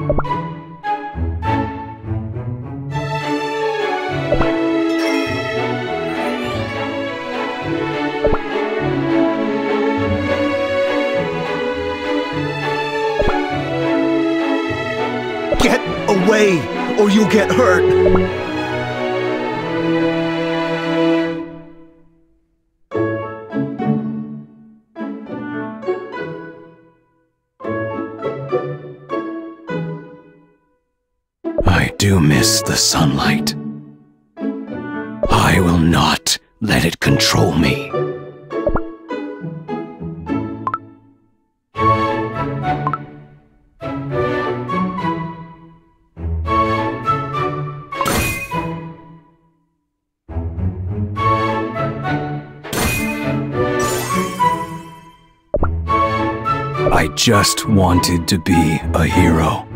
Get away, or you'll get hurt! I do miss the sunlight. I will not let it control me. I just wanted to be a hero.